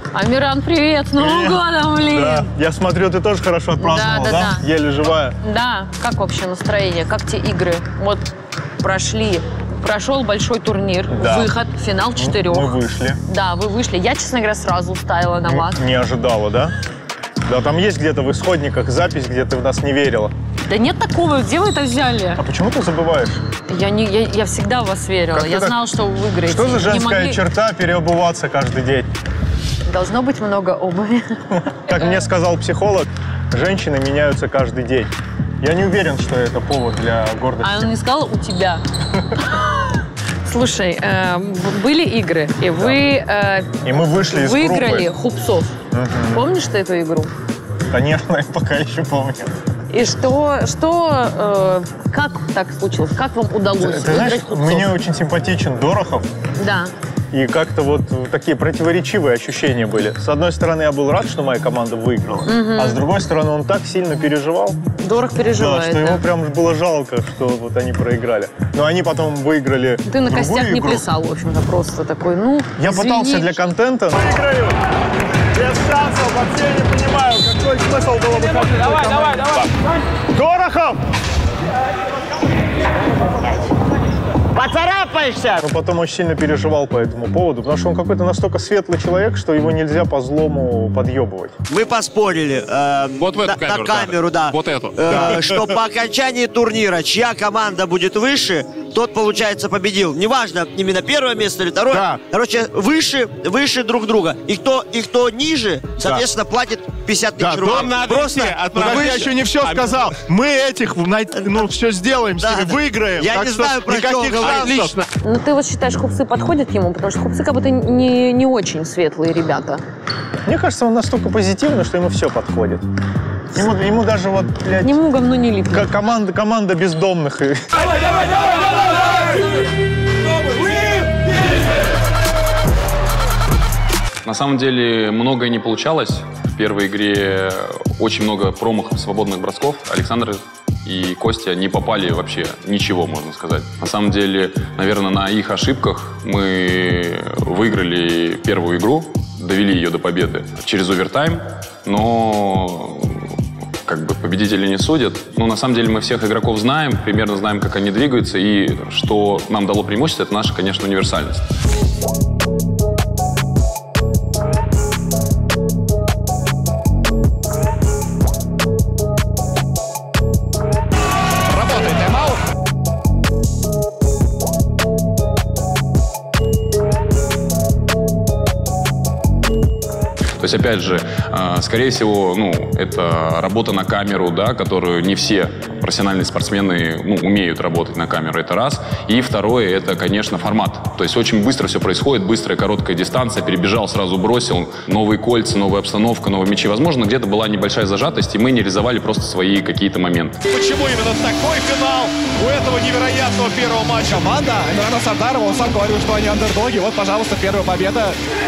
Амиран, привет! С Новым годом, блин! Да. Я смотрю, ты тоже хорошо отпраздновал, да? Еле живая. Да. Как вообще настроение? Как те игры? Вот прошел большой турнир, выход, финал 4. Мы вышли. Да, вы вышли. Я, честно говоря, сразу ставила на вас. Не ожидала, да? Да, там есть где-то в исходниках запись, где ты в нас не верила. Да нет такого, где вы это взяли? А почему ты забываешь? Я всегда в вас верила. Я знала, что вы выиграете. Что за женская черта переобуваться каждый день? Должно быть много обуви. Как мне сказал психолог, женщины меняются каждый день. Я не уверен, что это повод для гордости. А он не сказал у тебя. Слушай, были игры, и вы и мы вышли из выиграли Хупсов. Помнишь ты эту игру? Конечно, я пока еще помню. И как так случилось? Как вам удалось выиграть Хупсов? Мне очень симпатичен Дорохов. Да. И как-то вот такие противоречивые ощущения были. С одной стороны, я был рад, что моя команда выиграла, а с другой стороны, он так сильно переживал. Дорох переживает. Да, что его прям было жалко, что вот они проиграли. Но они потом выиграли. Ты на костях не плясал, в общем-то, просто такой, Я пытался для контента. Выиграю! Без шансов, вообще не понимаю, какой смысл было бы. Давай! Дорохов! Поцарапаешься! Но потом очень сильно переживал по этому поводу, потому что он какой-то настолько светлый человек, что его нельзя по злому подъебывать. Мы поспорили вот в эту камеру, на камеру, да. Вот эту. Что по окончании турнира, чья команда будет выше, тот, получается, победил. Неважно, именно первое место или второе. Да. Короче, выше друг друга. И кто ниже, соответственно, платит 50 тысяч рублей. Дом надо просто Подожди, я еще не все сказал. Мы этих, все сделаем, с ними выиграем. Я не знаю, про что он говорит. Отлично. Ну ты вот считаешь, Хупсы подходят ему? Потому что Хупсы как будто не очень светлые ребята. Мне кажется, он настолько позитивный, что ему все подходит. Ему даже вот, блядь... Ему говно не липнет. Команда бездомных. Давай! На самом деле многое не получалось. В первой игре очень много промахов, свободных бросков. Александр и Костя не попали вообще ничего, можно сказать. На самом деле, наверное, на их ошибках мы выиграли первую игру, довели ее до победы через овертайм, но как бы победители не судят. Но на самом деле мы всех игроков знаем, примерно знаем, как они двигаются, и что нам дало преимущество, это наша, конечно, универсальность. То есть, опять же, скорее всего, это работа на камеру, да, которую не все профессиональные спортсмены умеют работать на камеру, это раз. И второе, это, конечно, формат. То есть очень быстро все происходит, быстрая, короткая дистанция, перебежал, сразу бросил, новые кольца, новая обстановка, новые мячи. Возможно, где-то была небольшая зажатость, и мы не реализовали просто свои какие-то моменты. Почему именно такой финал у этого невероятного первого матча? Команда Амирана Сардарова, он сам говорил, что они андердоги. Вот, пожалуйста, первая победа.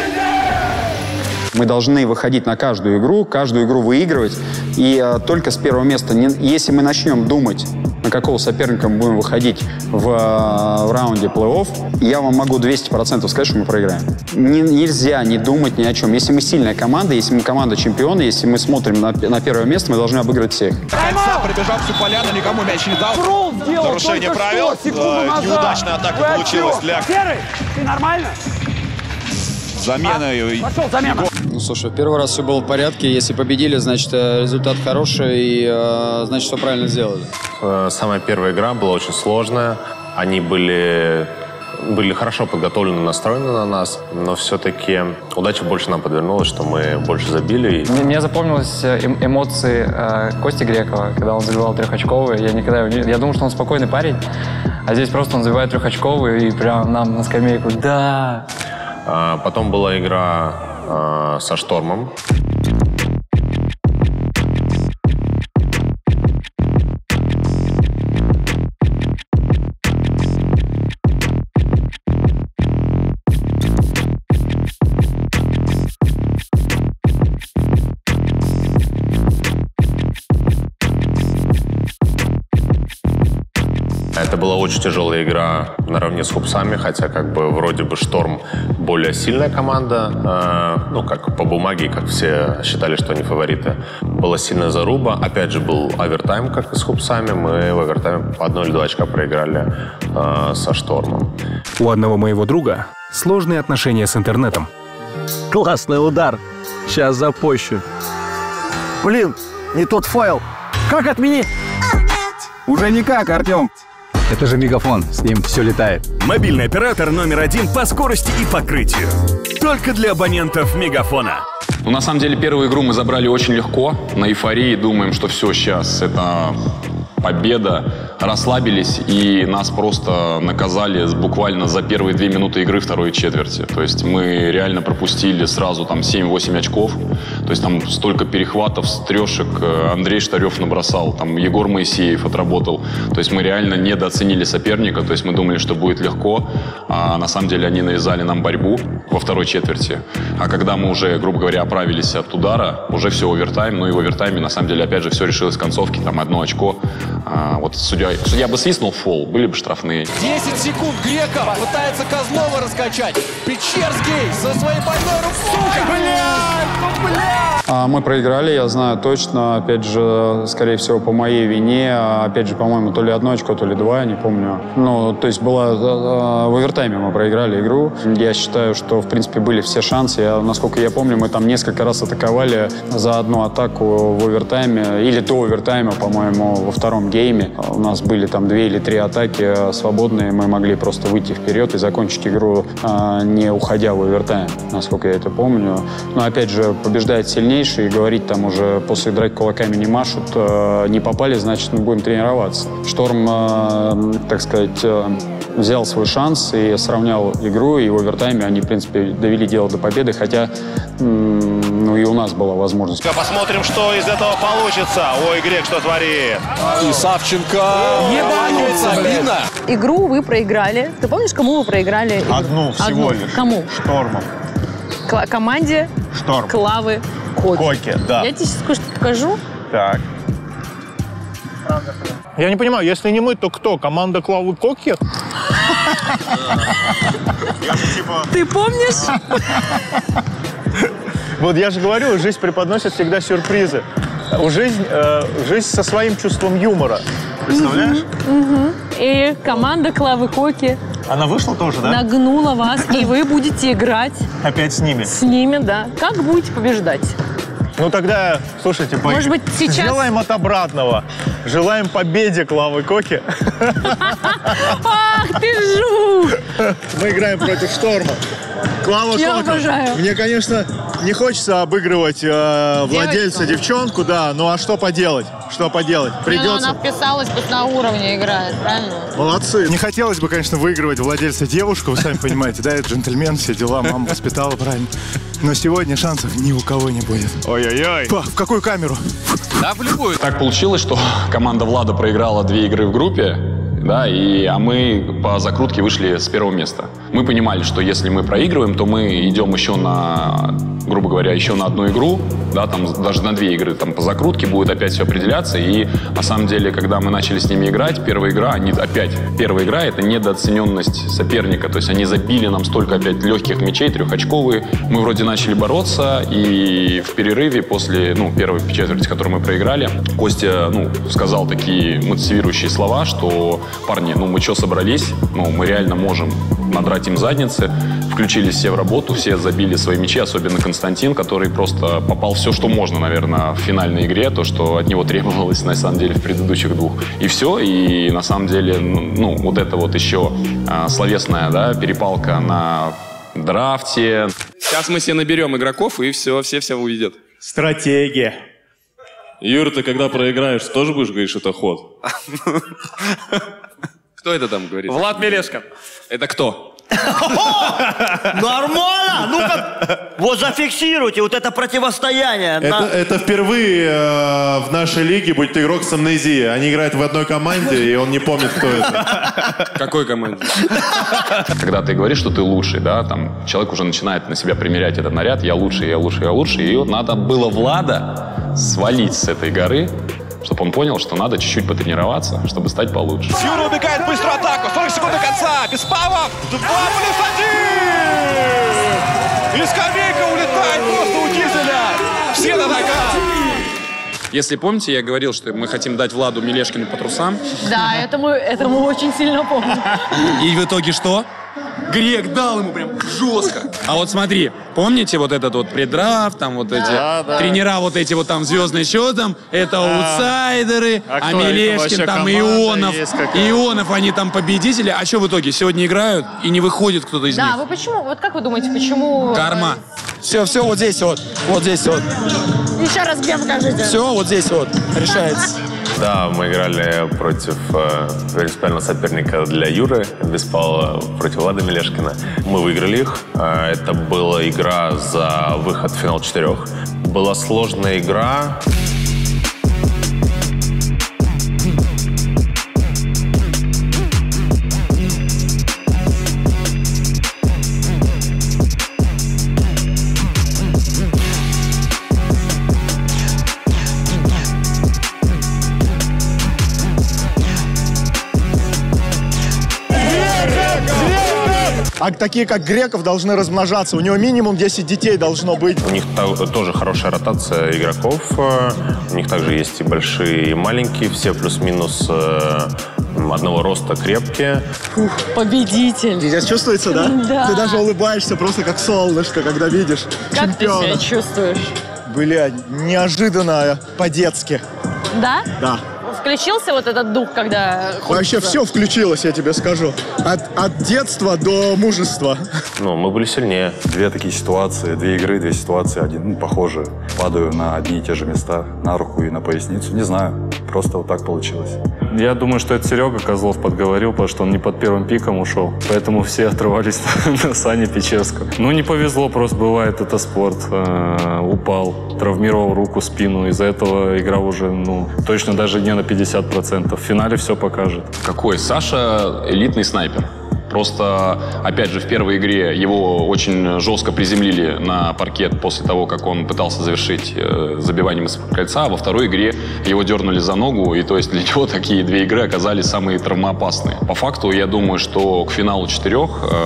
Мы должны выходить на каждую игру выигрывать. И только с первого места, если мы начнем думать, на какого соперника мы будем выходить в раунде плей-офф, я вам могу 200% сказать, что мы проиграем. Нельзя не думать ни о чем. Если мы сильная команда, если мы команда чемпиона, если мы смотрим на первое место, мы должны обыграть всех. Сам пробежал всю поляну, никому мяч не дал. Нарушение правил. Неудачная атака получилась для... Серый, ты нормально? Замена. Пошел, замена. Слушай, первый раз все было в порядке. Если победили, значит, результат хороший, и значит, все правильно сделали. Самая первая игра была очень сложная. Они были хорошо подготовлены, настроены на нас, но все-таки удача больше нам подвернулась, что мы больше забили. Мне запомнились эмоции Кости Грекова, когда он забивал трехочковые. Я думал, что он спокойный парень, а здесь просто он забивает трехочковые и прям нам на скамейку «да». Потом была игра со Штормом. Это была очень очень тяжелая игра наравне с Хупсами, хотя как бы вроде бы Шторм более сильная команда, ну как по бумаге, как все считали, что они фавориты. Была сильная заруба, опять же был овертайм, как и с Хупсами, мы в овертайме по 1 или 2 очка проиграли со Штормом. У одного моего друга сложные отношения с интернетом. Классный удар. Сейчас запущу. Блин, не тот файл. Как отменить? Уже никак, Артем. Это же Мегафон, с ним все летает. Мобильный оператор номер 1 по скорости и покрытию. Только для абонентов Мегафона. Ну, на самом деле, первую игру мы забрали очень легко. На эйфории думаем, что все, сейчас это победа. Расслабились, и нас просто наказали буквально за первые 2 минуты игры второй четверти. То есть мы реально пропустили сразу там 7-8 очков. То есть там столько перехватов, трешек Андрей Штарев набросал, там Егор Моисеев отработал. То есть мы реально недооценили соперника. То есть мы думали, что будет легко. А на самом деле они навязали нам борьбу во второй четверти. А когда мы уже, грубо говоря, оправились от удара, уже все овертайм. Ну и в овертайме, на самом деле, опять же, все решилось в концовке. Там 1 очко. Вот судья бы свистнул фол, были бы штрафные. 10 секунд Греков пытается Козлова раскачать. Печерский со своей больной рукой. Мы проиграли, я знаю точно. Опять же, скорее всего, по моей вине. Опять же, по-моему, то ли 1 очко, то ли 2, не помню. Ну, то есть в овертайме мы проиграли игру. Я считаю, что, в принципе, были все шансы. Насколько я помню, мы там несколько раз атаковали за одну атаку в овертайме. Или до овертайма, по-моему, во втором гейме. У нас были там 2 или 3 атаки свободные. Мы могли просто выйти вперед и закончить игру, не уходя в овертайм, насколько я это помню. Но, опять же, побеждает сильнейший. И говорить там уже после драки кулаками не машут. Не попали, значит, мы будем тренироваться. Шторм, так сказать, взял свой шанс и сравнял игру. И в овертайме они, в принципе, довели дело до победы. Хотя, ну, и у нас была возможность. Посмотрим, что из этого получится. Ой, Грек, что творит? И Савченко ебанется, обидно. Игру вы проиграли. Ты помнишь, кому вы проиграли? Одну всего лишь. Кому? Штормом. Команде Шторм. Клавы Коки. Коки, да. Я тебе сейчас кое-что покажу. Так. Я не понимаю, если не мы, то кто? Команда Клавы Коки? Ты помнишь? Вот я же говорю, жизнь преподносит всегда сюрпризы. Жизнь со своим чувством юмора. Представляешь? И команда Клавы Коки. Она вышла тоже, да? Нагнула вас, и вы будете играть. Опять с ними? С ними, да. Как будете побеждать? Ну тогда, слушайте, может быть, сейчас... Сделаем от обратного. Желаем победе Клавы Коки. Ах, ты жук! Мы играем против Шторма. Клава Я Кока. обожаю. Мне, конечно, не хочется обыгрывать владельца, девчонку, да. Ну а что поделать? Что поделать? Придется. Она вписалась, пусть на уровне играет, правильно? Молодцы. Не хотелось бы, конечно, выигрывать владельца девушку, вы сами понимаете, да, это джентльмен, все дела, мама воспитала правильно. Но сегодня шансов ни у кого не будет. Ой-ой-ой. В какую камеру? Да, в любую. Так получилось, что команда Влада проиграла 2 игры в группе, да, а мы по закрутке вышли с 1-го места. Мы понимали, что если мы проигрываем, то мы идем еще на, грубо говоря, еще на 1 игру, да, там даже на 2 игры, там по закрутке будет опять все определяться. И на самом деле, когда мы начали с ними играть, первая игра это недооцененность соперника. То есть они забили нам столько опять легких мячей, 3-очковые. Мы вроде начали бороться, и в перерыве после, первой четверти, которую мы проиграли, Костя, сказал такие мотивирующие слова, что парни, мы что собрались, мы реально можем надрать им задницы. Включились все в работу, все забили свои мячи, особенно Константин, который просто попал все, что можно, наверное, в финальной игре, то, что от него требовалось, на самом деле, в предыдущих 2. И все, и на самом деле, вот это вот еще словесная, да, перепалка на драфте. Сейчас мы себе наберем игроков, и все увидят. Стратегия. Юра, ты когда проиграешь, тоже будешь говорить, что это ход? Кто это там говорит? Влад Мелешко. Это кто? Нормально! Ну-ка, вот зафиксируйте вот это противостояние. Это впервые в нашей лиге будет игрок с амнезией. Они играют в одной команде, и он не помнит, кто это. Какой команде? Когда ты говоришь, что ты лучший, да, там человек уже начинает на себя примерять этот наряд. Я лучший, я лучший, я лучший. И вот надо было Влада свалить с этой горы, чтобы он понял, что надо чуть-чуть потренироваться, чтобы стать получше. Юра убегает в быструю атаку. 40 секунд до конца. Беспалов. 2+1. И скамейка улетает просто у Дизеля. Все на ногах. Если помните, я говорил, что мы хотим дать Владу Мелешкину по трусам. Да, это мы очень сильно помним. И в итоге что? Грек дал ему прям жестко. А вот смотри, помните вот этот вот преддрафт, там вот эти тренера, вот эти вот там звездные счет, там, это аутсайдеры, а Мелешкин, там Ионов, они там победители. А что в итоге? Сегодня играют и не выходит кто-то из них. Да, вы почему? Вот как вы думаете, почему? Карма. Все, вот здесь вот. Вот здесь вот. Еще раз где покажите. Все, вот здесь вот. Решается. Да, мы играли против принципиального соперника для Юры Беспалова, против Влада Мелешкина. Мы выиграли их. Это была игра за выход в финал 4. Была сложная игра. А такие, как Греков, должны размножаться. У него минимум 10 детей должно быть. У них тоже хорошая ротация игроков. У них также есть и большие, и маленькие. Все плюс-минус одного роста крепкие. Фух, победитель. Здесь чувствуется, да? Да. Ты даже улыбаешься просто как солнышко, когда видишь чемпиона. Как ты себя чувствуешь? Бля, неожиданно по-детски. Да? Да. Включился вот этот дух, когда... Вообще все включилось, я тебе скажу. От детства до мужества. Ну, мы были сильнее. Две такие ситуации, две игры, две ситуации, похожие. Падаю на одни и те же места, на руку и на поясницу. Не знаю, просто вот так получилось. Я думаю, что это Серега Козлов подговорил, потому что он не под первым пиком ушел. Поэтому все отрывались на Сане Печерского. Ну, не повезло, просто бывает, это спорт. Упал, травмировал руку, спину. Из-за этого игра уже, точно даже не на 50%. В финале все покажет. Какой? Саша элитный снайпер. Просто, опять же, в первой игре его очень жестко приземлили на паркет после того, как он пытался завершить забиванием из кольца. А во второй игре его дернули за ногу, и то есть для него такие две игры оказались самые травмоопасные. По факту, я думаю, что к финалу 4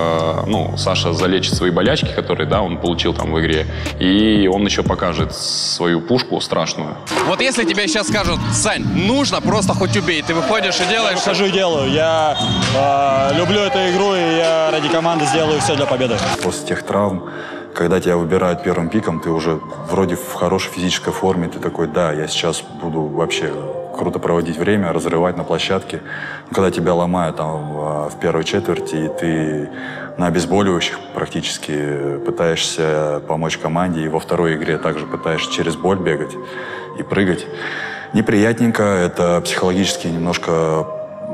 Саша залечит свои болячки, которые, он получил там в игре, и он еще покажет свою пушку страшную. Вот если тебе сейчас скажут: Сань, нужно просто хоть убей, ты выходишь и делаешь... Я выхожу и делаю. Я люблю эту игру, и я ради команды сделаю все для победы. После тех травм, когда тебя выбирают первым пиком, ты уже вроде в хорошей физической форме, ты такой: да, я сейчас буду вообще круто проводить время, разрывать на площадке. Но когда тебя ломают в первой четверти, и ты на обезболивающих практически пытаешься помочь команде, и во второй игре также пытаешься через боль бегать и прыгать, неприятненько, это психологически немножко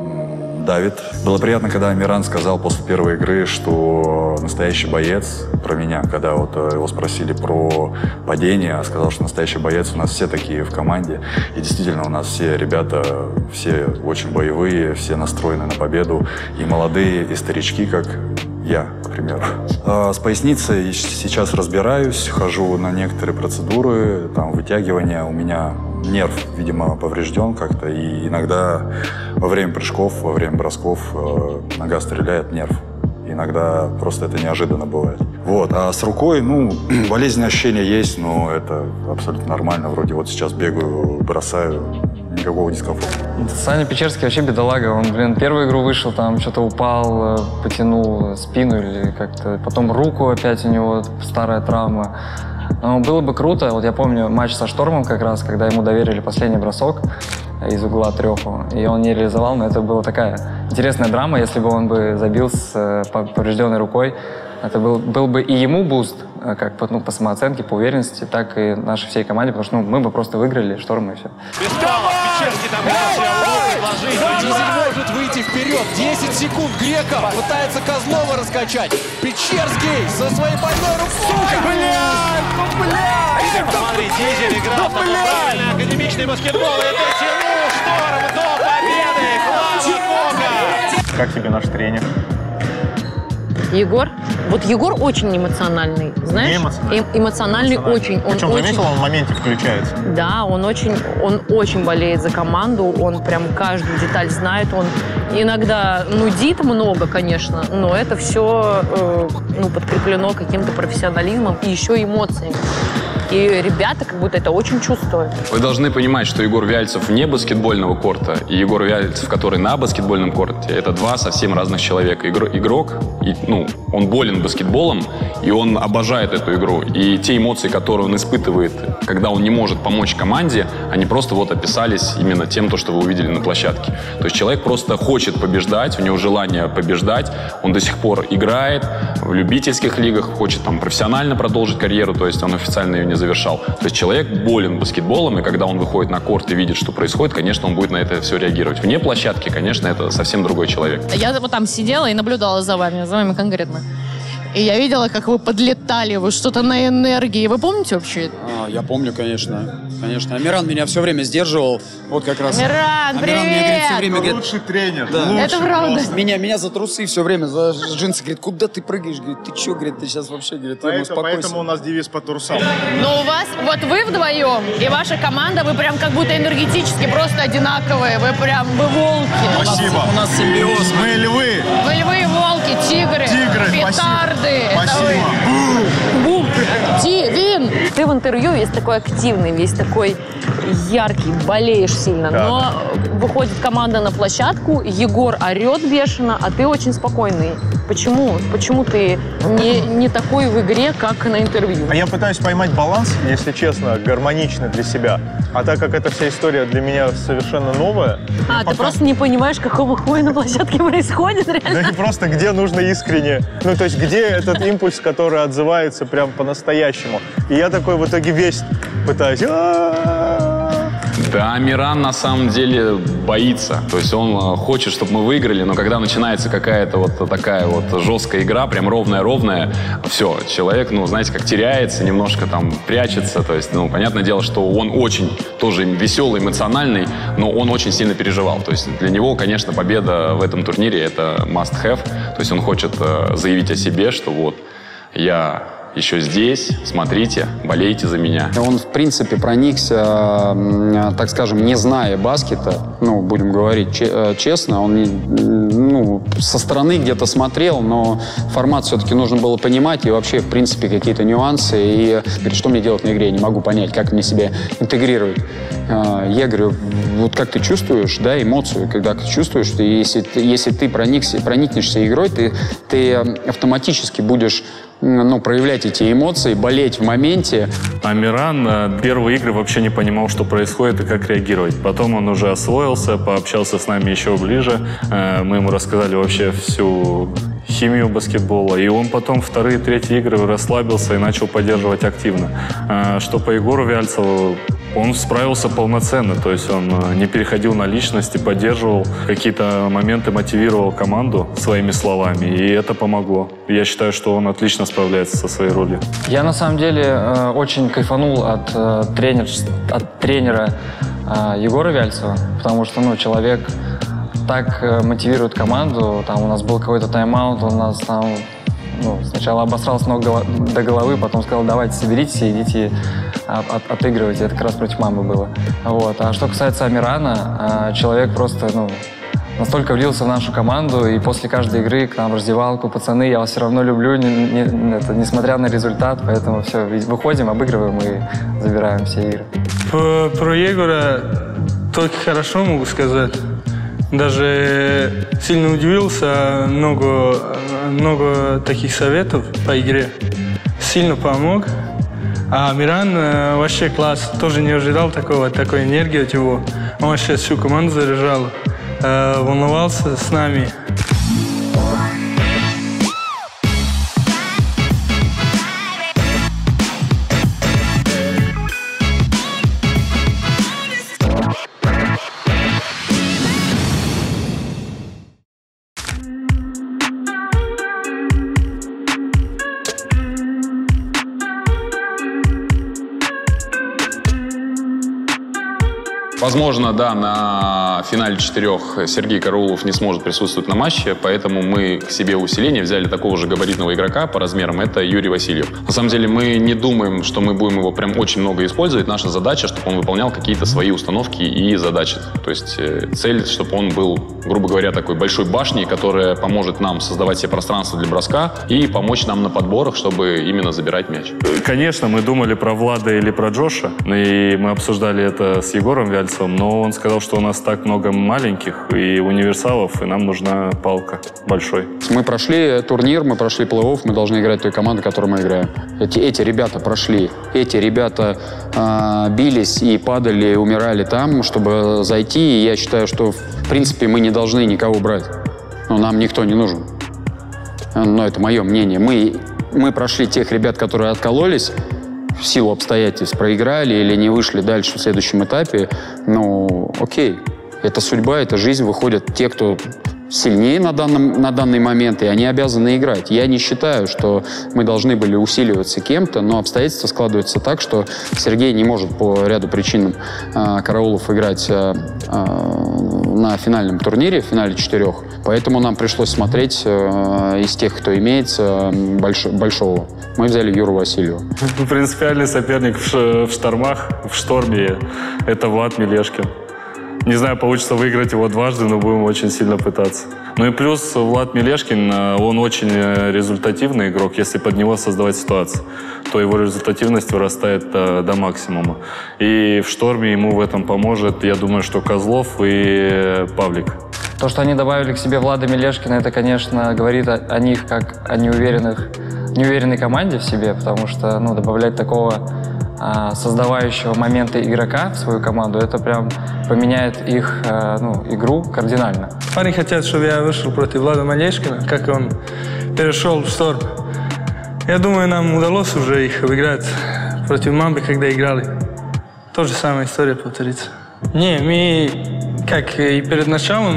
давит. Было приятно, когда Миран сказал после первой игры, что настоящий боец, про меня, когда его спросили про падение, а сказал, что настоящий боец, у нас все такие в команде. И действительно, у нас все ребята, все очень боевые, все настроены на победу. И молодые, и старички, как я, к примеру. С поясницей сейчас разбираюсь, хожу на некоторые процедуры, вытягивания. У меня нерв, видимо, поврежден как-то, и иногда во время прыжков, во время бросков нога стреляет, нерв. Иногда просто это неожиданно бывает. А с рукой, болезненные ощущения есть, но это абсолютно нормально. Вроде вот сейчас бегаю, бросаю, никакого дискомфорта. Саня Печерский вообще бедолага. Он, первую игру вышел, что-то упал, потянул спину или как-то. Потом руку опять у него, старая травма. Но было бы круто, я помню матч со Штормом как раз, когда ему доверили последний бросок из угла треху, и он не реализовал, но это была такая интересная драма, если бы он забил с поврежденной рукой. Это был бы и ему буст, как по самооценке, по уверенности, так и нашей всей команде, потому что мы бы просто выиграли Шторм и все. Печерский там предложить. Дизель может выйти вперед. 10 секунд. Греков пытается Козлова раскачать. Печерский со своей больной рукой. Сука! Блядь! Смотри, Дизель играл в правильный академичный баскетбол и дотянул Шторм до победы. Клава Кока! Как тебе наш тренер? Егор? Вот Егор очень эмоциональный, знаешь? Эмоциональный очень. Причем, заметила, он в моменте включается. Да, он очень болеет за команду, он прям каждую деталь знает, он иногда нудит много, конечно, но это все подкреплено каким-то профессионализмом и еще эмоциями. И ребята как будто это очень чувствуют. Вы должны понимать, что Егор Вяльцев вне баскетбольного корта и Егор Вяльцев, который на баскетбольном корте, это два совсем разных человека. Игрок, он болен баскетболом, и он обожает эту игру. И те эмоции, которые он испытывает, когда он не может помочь команде, они просто вот описались именно тем, что вы увидели на площадке. То есть человек просто хочет побеждать, у него желание побеждать, он до сих пор играет в любительских лигах, хочет там профессионально продолжить карьеру, то есть он официально ее не завершал. То есть человек болен баскетболом, и когда он выходит на корт и видит, что происходит, конечно, он будет на это все реагировать. Вне площадки, конечно, это совсем другой человек. Я вот там сидела и наблюдала за вами конкретно. И я видела, как вы подлетали, вы что-то на энергии. Вы помните вообще это? Я помню, конечно. Конечно. Амиран меня все время сдерживал. Вот как раз. Амиран, привет! Мне говорит, все время говорит, лучший тренер. Да. Лучший это правда. Меня за трусы все время, за джинсы. Говорит, куда ты прыгаешь? Говорит, ты что? Говорит, ты сейчас вообще, говорит, успокойся. Поэтому у нас девиз по трусам. Но у вас, вот вы вдвоем и ваша команда, вы прям как будто энергетически просто одинаковые. Вы волки. Спасибо. У нас симбиоз. Мы львы. Вы львы, волки, тигры, петарды. Спасибо. Бум. Вин. Ты в интервью весь такой активный, весь такой яркий, болеешь сильно. Да. Но выходит команда на площадку, Егор орет бешено, а ты очень спокойный. Почему? Почему ты не такой в игре, как на интервью? А я пытаюсь поймать баланс, если честно, гармоничный для себя. А так как эта вся история для меня совершенно новая... Ты просто не понимаешь, какого хуя на площадке происходит, реально? Да и просто где нужно искренне. То есть где этот импульс, который отзывается прям по-настоящему. И я такой в итоге весь пытаюсь... Да, Амиран на самом деле боится. То есть он хочет, чтобы мы выиграли, но когда начинается какая-то вот такая вот жесткая игра, прям ровная-ровная, все, человек, знаете, как теряется, немножко там прячется. То есть, понятное дело, что он очень тоже веселый, эмоциональный, но он очень сильно переживал. То есть для него, конечно, победа в этом турнире — это must have. То есть он хочет заявить о себе, что вот я... еще здесь, смотрите, болейте за меня. Он, в принципе, проникся, так скажем, не зная баскета, будем говорить честно, он со стороны где-то смотрел, но формат все-таки нужно было понимать, и вообще, в принципе, какие-то нюансы, и что мне делать на игре, я не могу понять, как мне себя интегрировать. Я говорю, вот как ты чувствуешь, да, эмоцию, когда ты чувствуешь, что если ты проникнешься игрой, ты автоматически будешь проявлять эти эмоции, болеть в моменте. Амиран первые игры вообще не понимал, что происходит и как реагировать. Потом он уже освоился, пообщался с нами еще ближе. Мы ему рассказали вообще всю химию баскетбола. И он потом вторые, третьи игры расслабился и начал поддерживать активно. Что по Егору Вяльцеву, он справился полноценно, то есть он не переходил на личности, поддерживал какие-то моменты, мотивировал команду своими словами, и это помогло. Я считаю, что он отлично справляется со своей ролью. Я на самом деле очень кайфанул от тренера Егора Вяльцева, потому что человек так мотивирует команду. Там у нас был какой-то тайм-аут, он нас там сначала обосрал с ног до головы, потом сказал: давайте соберитесь и идите отыгрывайте. Это как раз против мамы было. А что касается Амирана, человек просто настолько влился в нашу команду, и после каждой игры к нам в раздевалку: пацаны, я вас все равно люблю, несмотря на результат, поэтому все, выходим, обыгрываем и забираем все игры. Про Егора только хорошо могу сказать. Даже сильно удивился, много таких советов по игре. Сильно помог. А Амиран вообще класс. Тоже не ожидал такой энергии от него. Он вообще всю команду заряжал. Волновался с нами. Возможно, да, на финале 4 Сергей Караулов не сможет присутствовать на матче, поэтому мы к себе усиление взяли такого же габаритного игрока по размерам, это Юрий Васильев. На самом деле мы не думаем, что мы будем его прям очень много использовать. Наша задача, чтобы он выполнял какие-то свои установки и задачи. То есть цель, чтобы он был, грубо говоря, такой большой башней, которая поможет нам создавать себе пространство для броска и помочь нам на подборах, чтобы именно забирать мяч. Конечно, мы думали про Влада или про Джоша, и мы обсуждали это с Егором Вяльцевым, но он сказал, что у нас так много маленьких и универсалов, и нам нужна палка большой. Мы прошли турнир, мы прошли плей-офф, мы должны играть той командой, которой мы играем. Эти ребята прошли, эти ребята бились и падали, умирали там, чтобы зайти, и я считаю, что в принципе мы не должны никого брать. Но нам никто не нужен. Но это мое мнение. Мы прошли тех ребят, которые откололись, в силу обстоятельств проиграли или не вышли дальше в следующем этапе, ну, окей. Это судьба, это жизнь. Выходят те, кто сильнее на данный момент, и они обязаны играть. Я не считаю, что мы должны были усиливаться кем-то, но обстоятельства складываются так, что Сергей не может по ряду причин Караулов играть на финальном турнире, в финале 4. Поэтому нам пришлось смотреть из тех, кто имеется, большого. Мы взяли Юру Васильева. Принципиальный соперник в шторме – это Влад Мелешкин. Не знаю, получится выиграть его дважды, но будем очень сильно пытаться. Ну и плюс Влад Мелешкин, он очень результативный игрок. Если под него создавать ситуацию, то его результативность вырастает до максимума. И в шторме ему в этом поможет, я думаю, что Козлов и Павлик. То, что они добавили к себе Влада Мелешкина, это, конечно, говорит о них как о неуверенной команде в себе, потому что, ну, добавлять такого создавающего моменты игрока в свою команду, это прям поменяет их игру кардинально. Парни хотят, чтобы я вышел против Влада Мелешкина, как он перешел в шторм. Я думаю, нам удалось уже их обыграть против Мамбы, когда играли. То же самая история повторится. Не, мы, как и перед началом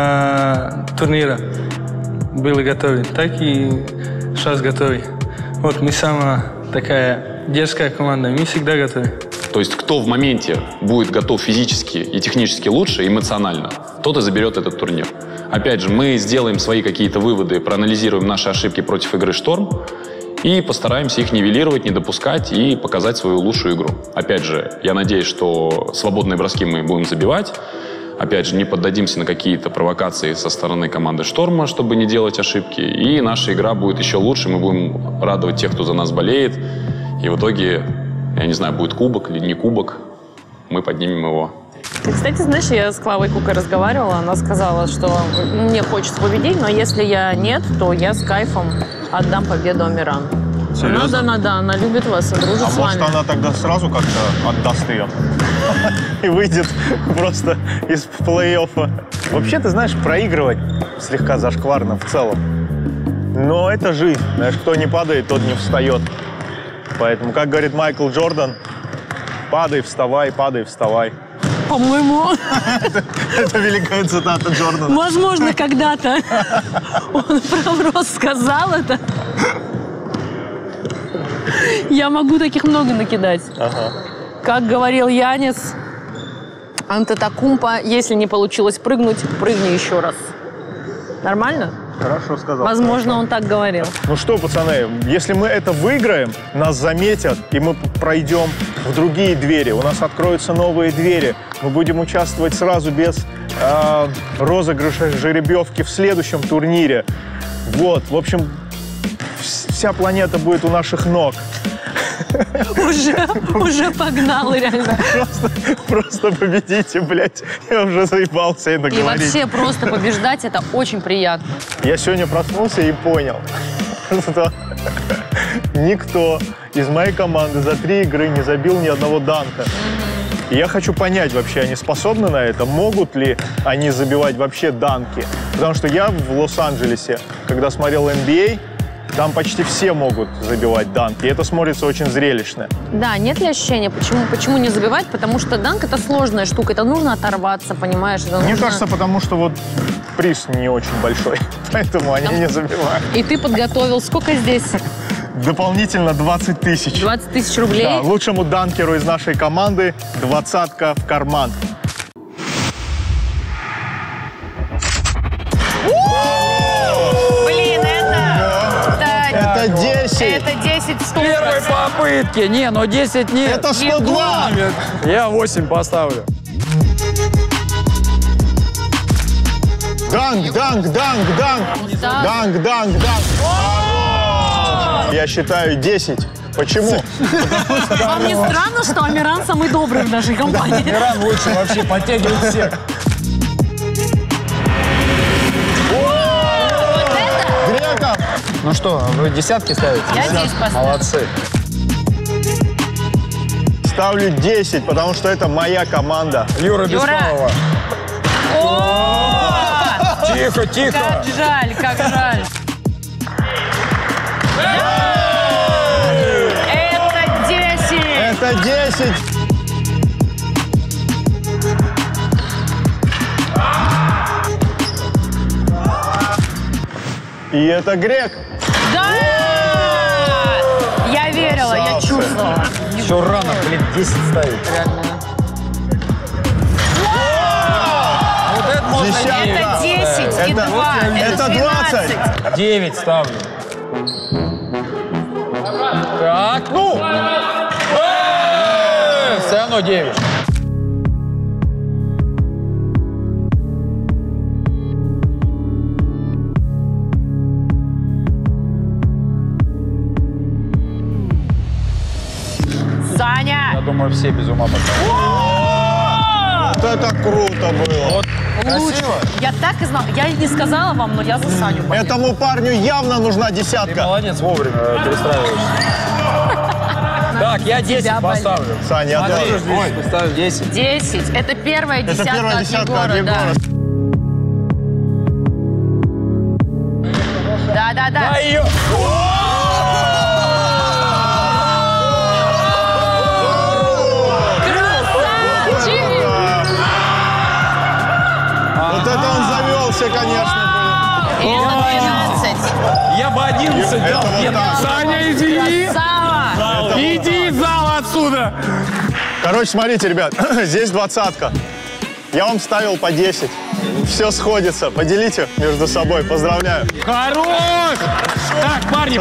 турнира были готовы, так и сейчас готовы. Вот мы самая такая дерзкая команда, мы всегда готовы. То есть кто в моменте будет готов физически и технически лучше, эмоционально, тот и заберет этот турнир. Опять же, мы сделаем свои какие-то выводы, проанализируем наши ошибки против игры «Шторм» и постараемся их нивелировать, не допускать и показать свою лучшую игру. Опять же, я надеюсь, что свободные броски мы будем забивать. Опять же, не поддадимся на какие-то провокации со стороны команды «Шторма», чтобы не делать ошибки. И наша игра будет еще лучше, мы будем радовать тех, кто за нас болеет. И в итоге, я не знаю, будет кубок или не кубок, мы поднимем его. Ты, кстати, знаешь, я с Клавой Кукой разговаривала, она сказала, что мне хочется победить, но если я нет, то я с кайфом отдам победу Амиран. Серьезно? Надо, она любит вас и дружит с вами. А может, она тогда сразу как-то отдаст ее и выйдет просто из плей-оффа. Вообще, ты знаешь, проигрывать слегка зашкварно в целом. Но это жизнь. Знаешь, кто не падает, тот не встает. Поэтому, как говорит Майкл Джордан, падай, вставай, падай, вставай. По-моему... Это великая цитата Джордана. Возможно, когда-то он про сказал это. Я могу таких много накидать. Как говорил Янис Антетокумпо, если не получилось прыгнуть, прыгни еще раз. Нормально? Хорошо сказал. Возможно, он так говорил. Ну что, пацаны, если мы это выиграем, нас заметят, и мы пройдем в другие двери. У нас откроются новые двери. Мы будем участвовать сразу без розыгрыша жеребьевки в следующем турнире. Вот, в общем, вся планета будет у наших ног. Уже погнал, реально. Просто победите, блядь. Я уже заебался это говорить. И вообще просто побеждать — это очень приятно. Я сегодня проснулся и понял, что никто из моей команды за 3 игры не забил ни одного данка. И я хочу понять вообще, они способны на это? Могут ли они забивать вообще данки? Потому что я в Лос-Анджелесе, когда смотрел NBA, там почти все могут забивать данки, и это смотрится очень зрелищно. Да, нет ли ощущения, почему не забивать? Потому что данк — это сложная штука, это нужно оторваться, понимаешь? Мне кажется, потому что вот приз не очень большой, поэтому они не забивают. И ты подготовил, сколько здесь? Дополнительно 20 тысяч. 20 тысяч рублей? Да, лучшему данкеру из нашей команды 20-ка в карман. Это 10. Это 10 100%. Первой попытки. Не, но 10 нет. Это 102. Я 8 поставлю. Данк, данк, данк, данк. Данк, данк, данк. Я считаю 10. Почему? Вам не странно, что Амиран самый добрый в нашей компании? Амиран лучше вообще подтягивает всех. Греков! Ну что, вы десятки ставите? Я 10 поставлю. Молодцы. Ставлю 10, потому что это моя команда. Юра Беспалова. Тихо, тихо. Как жаль, как жаль. Это 10. Это 10. И это Грек. Да! Я верила, я чувствовала. Еще рано, блин, 10 ставить. Вот это можно 9. Это 10 и 2. Это 20. 9 ставлю. Так, ну! Все равно 9. Саня! Я думаю, все без ума поставили. Вот это круто было. Вот. Лучше. Я так и знала. Я не сказала вам, но я за Саню болею. Этому парню явно нужна десятка. Ты молодец, вовремя перестраиваешься. Так, я 10 поставлю. Саня, я тоже. Поставлю 10. 10. Это первая десятка, Это первая десятка от Егора. Да. Да ее! Вот это он завелся, конечно. И это 12. Я бы 11 дал. Саня, извини. Красава! Иди из зала отсюда. Короче, смотрите, ребят, здесь 20-ка. Я вам ставил по 10. Все сходится. Поделите между собой. Поздравляю. Хорош! Так, парни.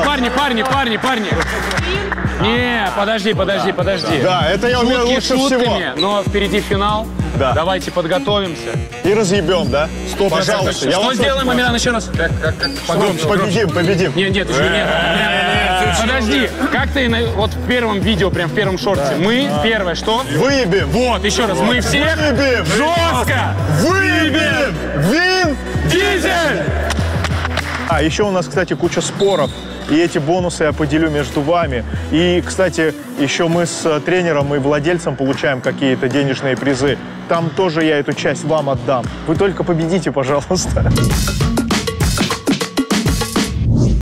Не, подожди. Да, это я умею лучше всего. Шутками, но впереди финал. Да. Давайте подготовимся. И разъебем, да? 100%. Пожалуйста. Что сделаем, Амиран, еще раз? Победим. Нет, уже нет. Подожди, как ты вот в первом видео, прям в первом шорте, мы первое что? Выебем. Вот, еще раз, мы всех Выебем. жестко Выебем. Вин Дизель! А еще у нас, кстати, куча споров. И эти бонусы я поделю между вами. И, кстати, еще мы с тренером и владельцем получаем какие-то денежные призы. Там тоже я эту часть вам отдам. Вы только победите, пожалуйста.